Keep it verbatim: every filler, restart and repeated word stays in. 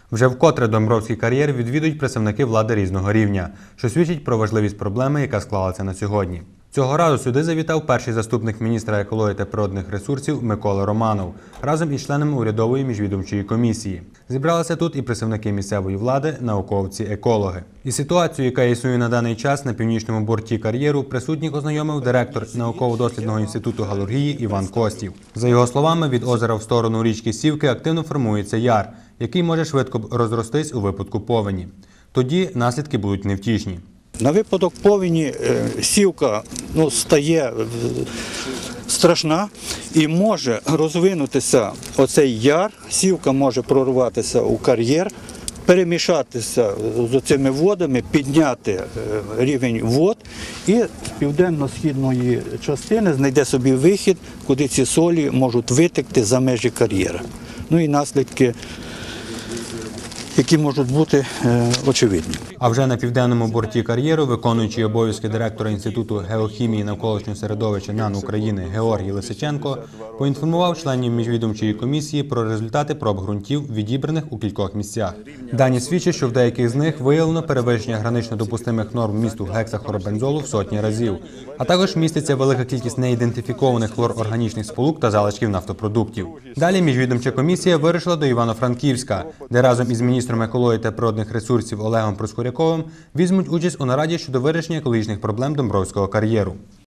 Вже вкотре Домбровський кар'єр відвідують представники влади різного рівня, що свідчить про важливість проблеми, яка склалася на сьогодні. Цього разу сюди завітав перший заступник міністра екології та природних ресурсів Микола Романов разом із членами урядової міжвідомчої комісії. Зібралися тут і представники місцевої влади, науковці, екологи. І ситуацію, яка існує на даний час на північному борті кар'єру, присутніх ознайомив директор науково-дослідного інституту галургії Іван Костів. За його словами, від озера в сторону річки Сівки активно формується яр, який може швидко розростись у випадку повені. Тоді наслідки будуть невтішні. На випадок повені сівка ну, стає страшна і може розвинутися оцей яр, сівка може прорватися у кар'єр, перемішатися з цими водами, підняти рівень вод і з південно-східної частини знайде собі вихід, куди ці солі можуть витекти за межі кар'єра. Ну і наслідки, які можуть бути е, очевидні. А вже на південному борті кар'єру, виконуючий обов'язки директора Інституту геохімії і навколишнього середовища НАН України Георгій Лисиченко поінформував членів міжвідомчої комісії про результати проб ґрунтів, відібраних у кількох місцях. Дані свідчать, що в деяких з них виявлено перевищення гранично допустимих норм вмісту гексахлорбензолу в сотні разів, а також міститься велика кількість неідентифікованих хлорорганічних сполук та залишків нафтопродуктів. Далі міжвідомча комісія вирушила до Івано-Франківська, де разом із міністром екології та природних ресурсів Олегом Проскуряковим візьмуть участь у нараді щодо вирішення екологічних проблем Домбровського кар'єру.